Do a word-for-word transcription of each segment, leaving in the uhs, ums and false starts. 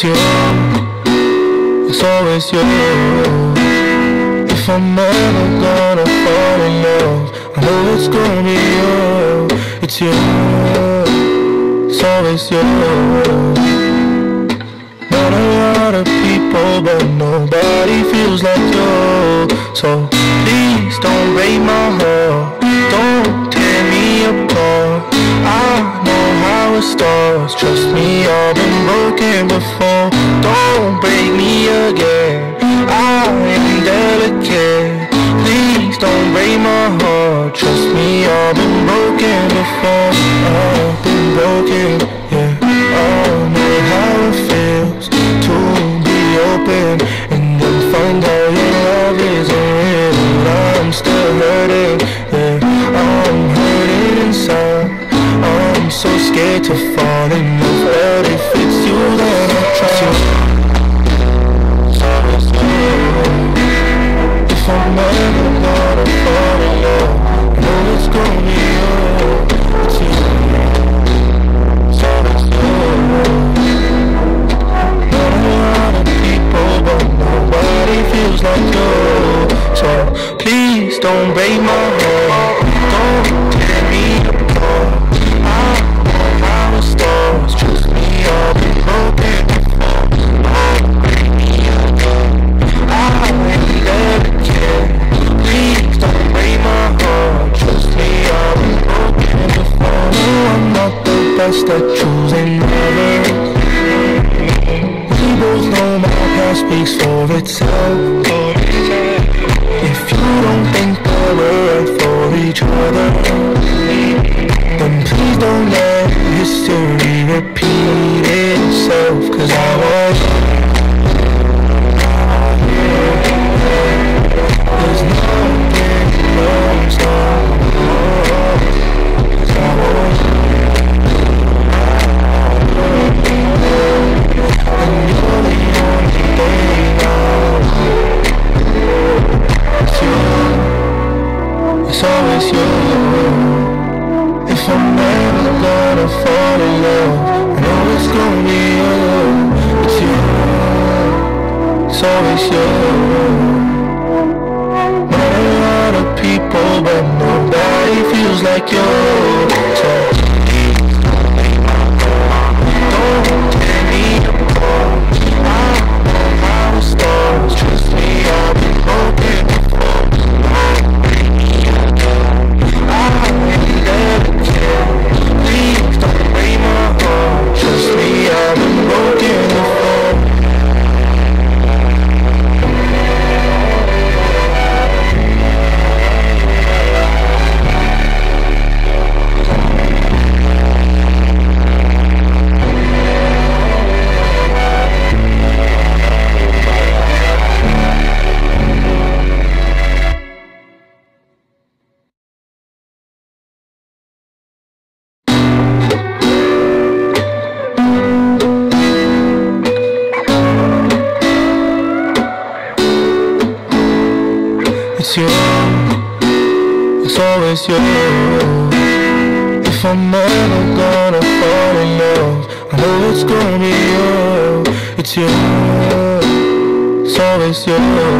It's you, it's always you. If I'm ever gonna fall in love, I know it's gonna be you. It's you, it's always you. Not a lot of people, but nobody feels like you. So please don't break my heart, don't tear me apart. I know how it starts, trust me, I've been broken before. Don't break me again, I am delicate. Please don't break my heart, trust me, I've been broken before. I've been broken, yeah. I know how it feels to be open and then find out your love isn't real. I'm still hurting, yeah. I'm hurting inside. I'm so scared to fall in love, but if it's you, then I'll try. If I'm ever gonna fall in love, I know it's gonna be you. It's you, it's always you. Not a lot of people, but nobody feels like you. So please don't break my heart, don't tear me apart. I know how it starts, trust me, I've been broken before. Don't break me again, I am delicate. Please don't break my heart, trust me, I've been broken before. No, I'm not the best at choosing lovers. We both know my past speaks for itself. If you don't think that we're right for each other, then please don't let history repeat itself. Cause I was, there's nothing else I want. Cause I was, and you're the only thing I want. It's you, it's always you. If I'm ever gonna fall in love, I know it's gonna be you. It's you, it's always you. Not a lot of people, but nobody feels like you. So don't tear me apart. I know how it starts, trust me, I've been broken before. Don't break me again, I am delicate. Please don't break my heart, trust me, I've been broken before. It's you, it's always you. If I'm ever gonna fall in love, I know it's gonna be you. It's you, it's always you.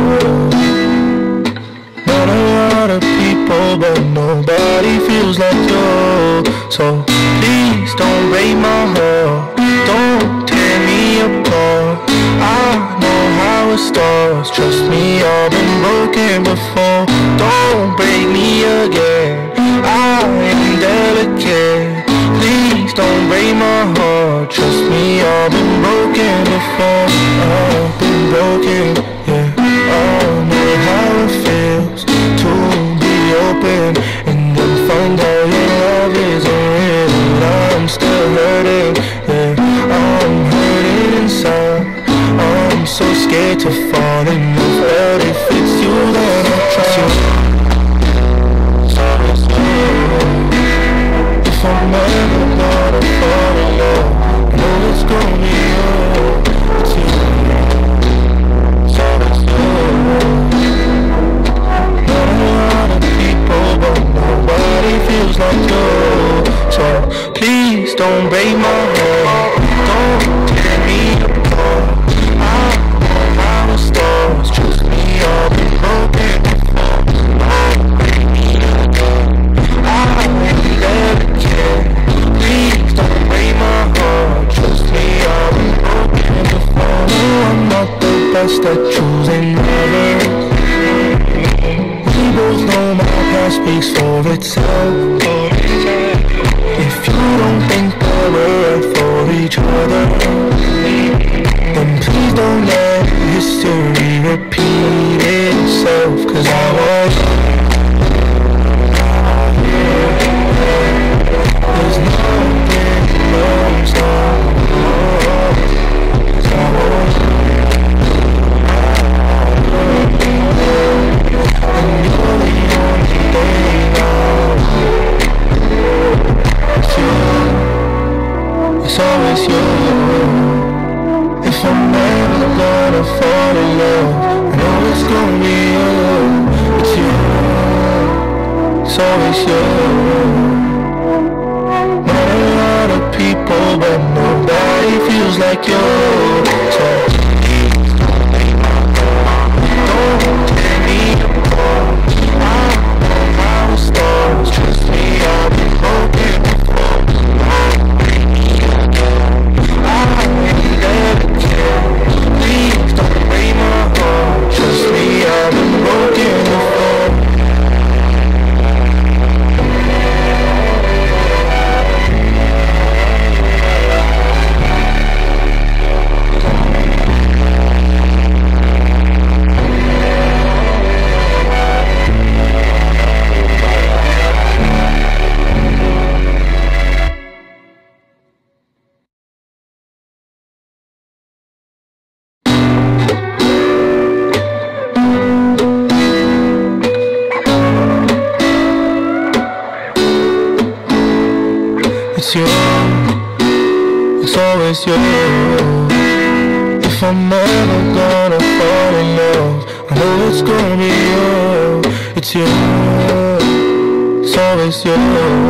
Not a lot of people, but nobody feels like you. So please don't break my heart, don't tear me apart. I know how it starts, trust me, I've been broken before. Don't break me again, I am delicate. Please don't break my heart, trust me, I've been broken before. I've been broken, yeah. I know how it feels to be open and then find out your love isn't real. I'm still hurting, yeah. I'm hurting inside. I'm so scared to fall in love, but if it's you, then I'll try. If I'm ever gonna fall in love, I know it's gonna be you. It's you, it's always you. Not a lot of people, but nobody feels like you. So please don't break my heart, don't tear me apart. each other, then please don't let history repeat itself. Cause I was there's nothing else I want. Cause I was and you're the only thing I want. It's you, it's always you. If I'm never gonna fall in love, I know it's gonna be you. It's you, it's always you. Not a lot of people, but nobody feels like you. So don't tear me apart. I know how it starts. Trust me, I've been broken before. I never care. Please don't break my heart. Trust me, I've been broken before. It's you, it's always you. If I'm ever gonna fall in love, I know it's gonna be you. It's you, it's always you.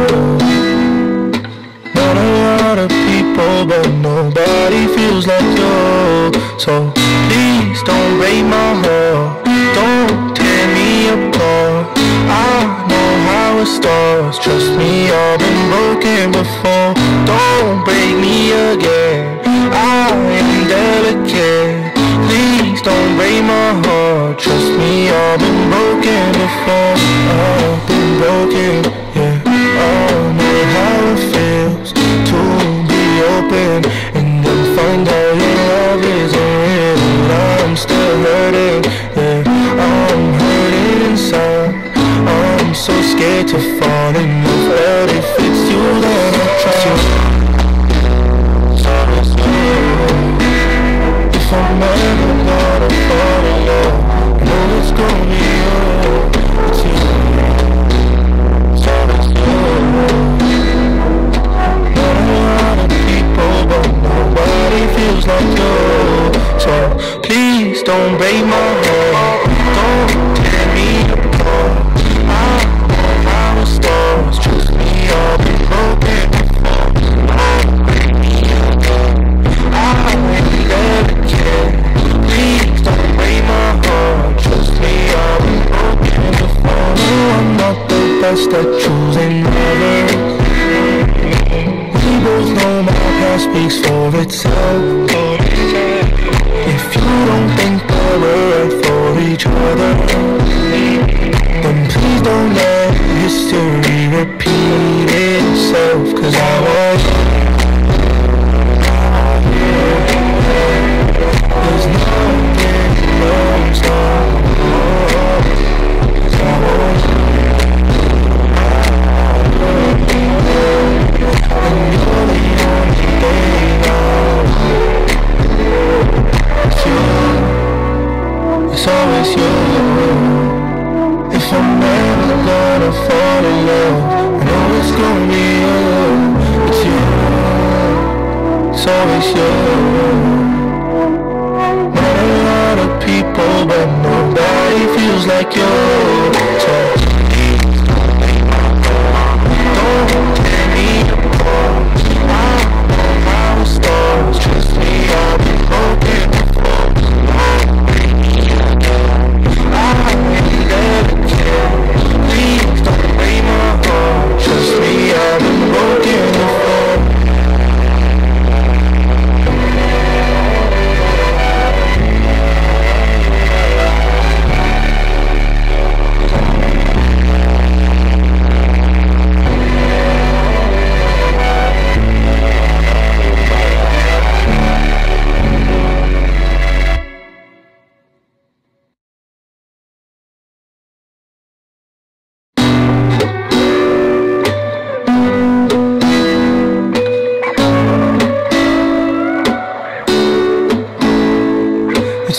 Not a lot of people, but nobody feels like you. So please don't break my heart, don't tear me apart. I know how it starts. Trust me, I've been broken before. Don't break me again, I am delicate. Please don't break my heart. Trust me, I've been broken before. I've been broken, yeah. I know how it feels to be open and then find out your love isn't real. I'm still hurting, yeah. I'm hurting inside. I'm so scared to fall in love, but if it's you, then I'll try. If I'm ever gonna fall in love, I know it's gonna be you. It's you, it's always you. Not a lot of people, but nobody feels like you. So please don't break my heart, don't tear me apart. I know how it starts. Trust me, I've been broken before. Don't break me again, I never care. Please don't break my heart. Trust me, I've been broken before. No, I'm not the best at choosing lovers. We both know my past speaks for itself. If you don't think that we're right for each other, then please don't let history repeat itself. Cause I was there's nothing else I want. Cause I was and you're the only thing I want. It's you, it's always you. If I'm ever gonna fall in love, I know it's gonna be you. It's you, it's always you. Not a lot of people, but nobody feels like you. So don't tear me apart. I know how it starts. Trust me, I've been broken before. Don't break me again, I never care. Please don't break my heart. Trust me, I've been broken before.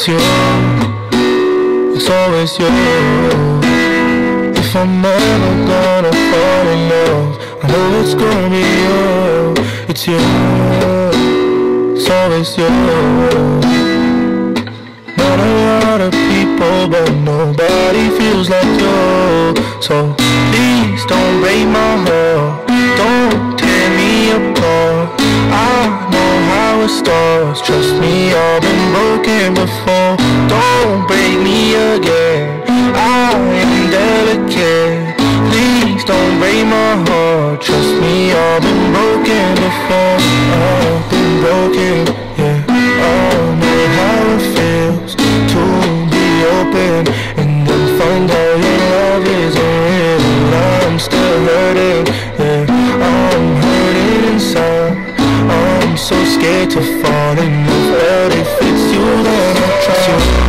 It's you, it's always you. If I'm ever gonna fall in love, I know it's gonna be you. It's you, it's always you. Not a lot of people, but nobody feels like you. So please don't break my heart, don't tear me apart. I know how it starts, trust me, I've been broken before. Don't break me again, I am delicate. Please don't break my heart, trust me, I've been broken before. I've been broken, yeah. I know how it feels to be open and then find out your love isn't real. I'm still hurting, yeah. I'm hurting inside. I'm so scared to fall in love, but if it's you, then I'll try.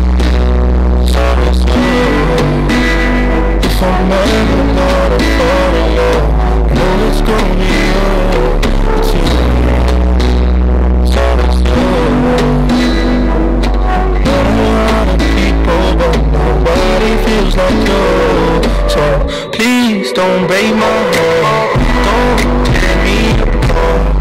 If I'm ever gonna fall in love, I know it's gonna be you. It's you, it's always you. Not a lot of people, but nobody feels like you. So please don't break my heart, don't tear me apart.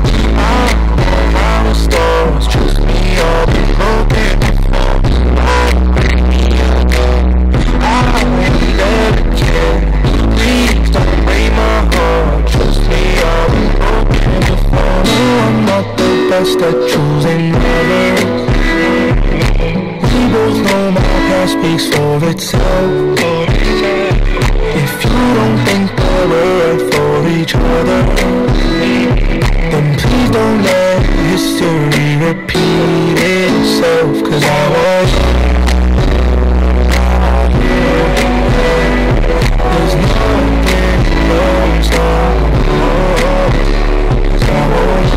Trust me, I've been broken before. Don't break me again, I ain't delicate. Please don't break my heart, trust me, I've been broken before. No, I'm not the best at choosing lovers. We both know my past speaks for itself. If you don't think that we're right for each other, then please don't let history repeat itself. Cause I was, there's nothing else I want. Cause I was,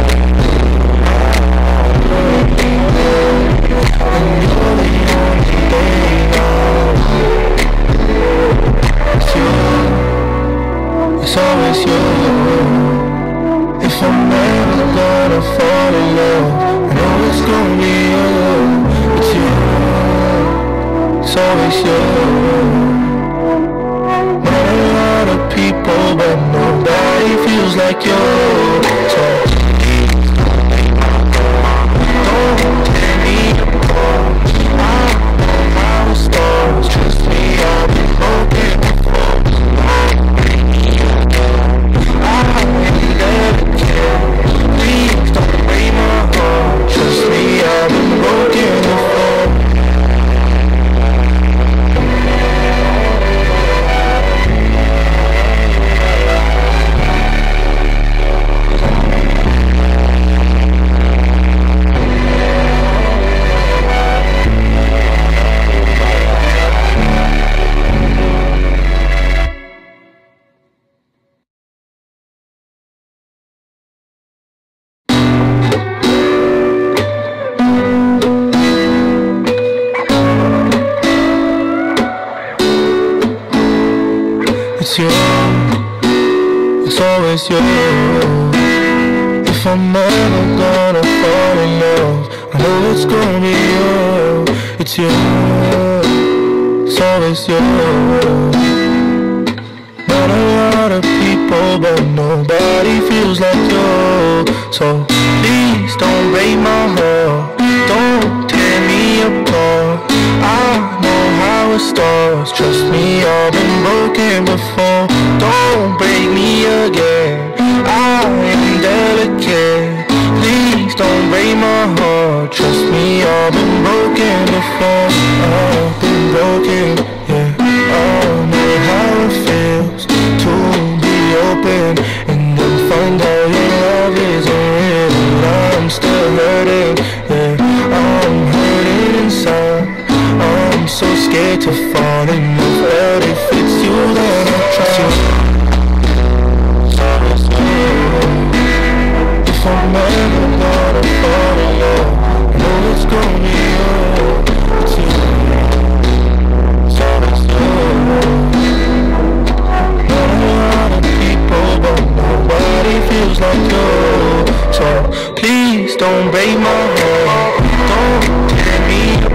and you're the only thing I want. It's you, it's always you. If I'm ever gonna fall in love, I know it's gonna be you. It's you, it's always you. Not a lot of people, but nobody feels like you. So don't tear me apart, I know how it starts. Trust me, I've been broken before. Don't break me again, I ain't delicate. Please don't break my heart, trust me, I've been broken before. It's you, it's always you. If I'm ever gonna fall in love, I know it's gonna be you. It's you, it's always you. Not a lot of people, but nobody feels like you. So please don't break my heart, don't tear me apart. I know how it starts, trust me, I've been broken before. Don't break me again, I am delicate. Please don't break my heart, trust me, I've been broken before. I've been broken, yeah. I know how it feels to be open and then find out your love isn't real. I'm still hurting, yeah. I'm hurting inside. I'm so scared to fall in love, but if it's you, then I'll try. If I'm ever gonna fall in love, I know it's gonna be you. It's you, it's always you. Not a lot of people, but nobody feels like you. So please don't break my heart, don't tear me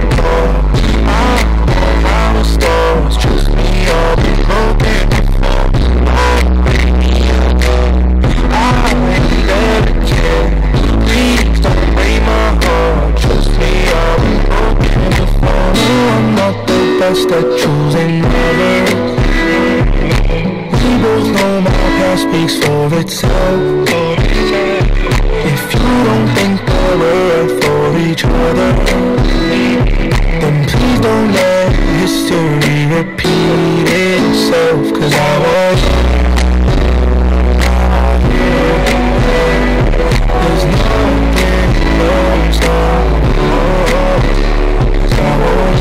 speaks for itself. If you don't think that we're right for each other, then please don't let history repeat itself. Cause I was there's nothing else I want. Cause I was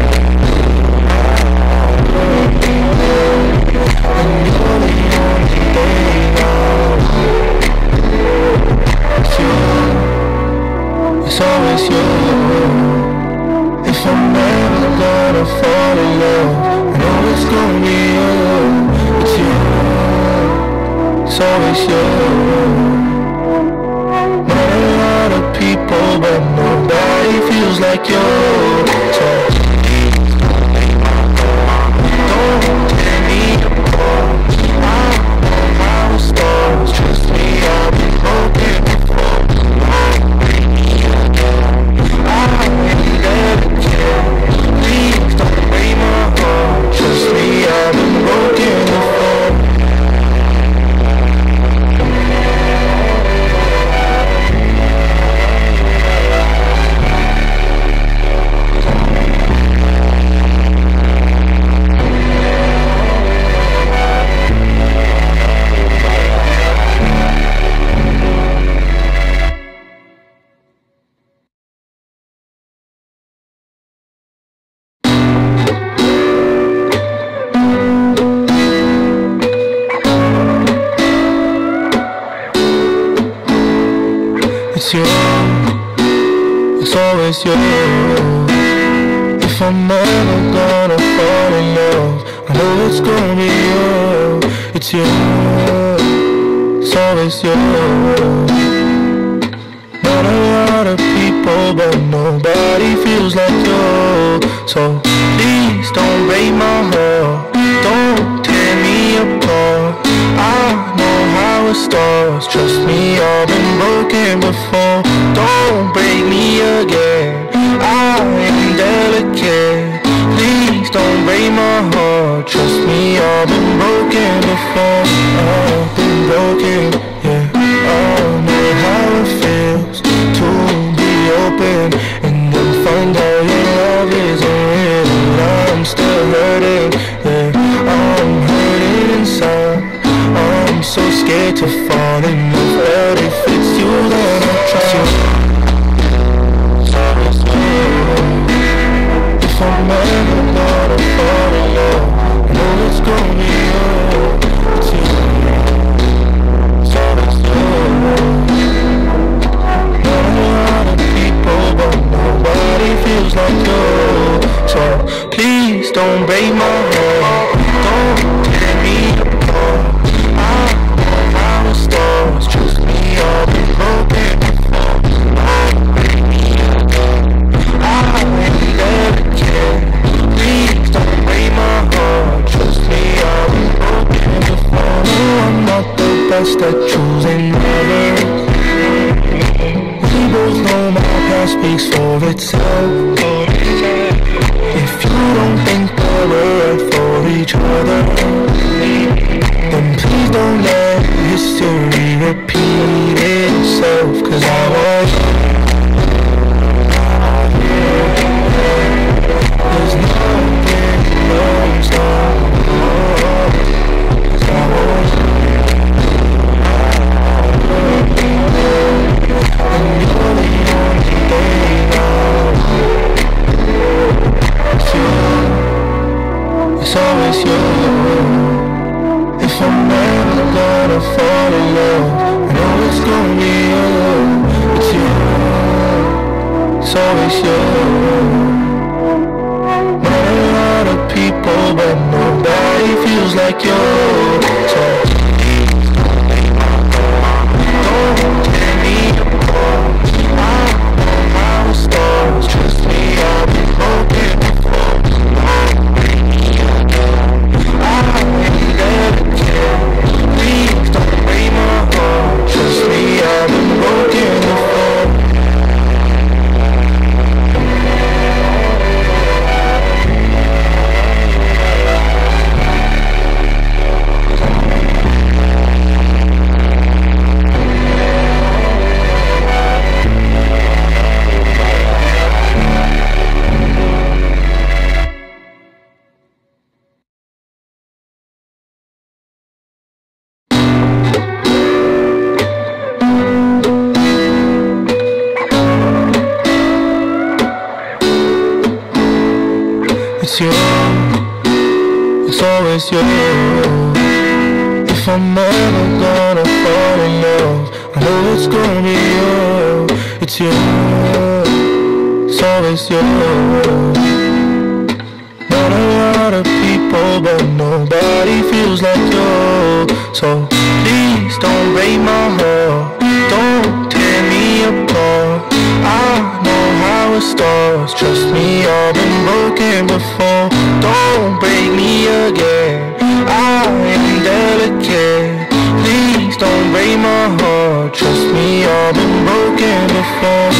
and you're the only thing I want. It's you, it's always you. If I'm ever gonna fall in love, I know it's gonna be you. It's you, it's always you. Not a lot of people, but nobody feels like you. So don't tear me apart. I know how it starts. Trust me, I've been broken before. Don't break me again. I ain't ever care. Please don't break my heart. Trust me, I've been broken before. It's you, it's always you. If I'm ever gonna fall in love, I know it's gonna be you. It's you, it's always you. Not a lot of people, but nobody feels like you. So please don't break my heart, don't tear me apart. I know how it starts. Trust me, I've been broken before. Don't break me again. I am delicate. Please don't break my heart. Trust me, I've been broken before. I've been broken, yeah. I know how it feels to be open and then find out your love isn't real. I'm still hurting, yeah. I'm hurting inside. I'm so scared to fall in love, but if it's you, then I'll try. If I'm ever gonna fall in love, I know it's gonna be you. It's you, it's always you. Not a lot of people, but nobody feels like you. So please don't break my heart, don't tear me apart. Stars, trust me, I've been broken before. Don't break me again. I ain't never care. Please don't break my heart. Trust me, I've been broken before. No, I'm not the best at choosing lovers. We both know my past speaks for itself. If you don't think that we're right for each other, then please don't let history repeat itself. Cause I was there's nothing else I want. Cause I was and you're the only thing I want. It's you, it's always you. If I'm ever gonna fall in love, I know it's gonna be you. It's you, it's always you. Not a lot of people, but nobody feels like you. So don't tear me apart. I know how it starts. Trust me, I've been broken before. Don't break me again. I ain't never care. Please don't break my heart. Trust me, I've been broken before. it's you, it's always you. If I'm ever gonna fall in love, I know it's gonna be you. It's you, it's always you. Not a lot of people, but nobody feels like you. So please don't break my heart, don't tear me apart. I know how it starts, trust me, I've been broken before. Don't break me again, I am delicate. Please don't break my heart, trust me, I've been broken before.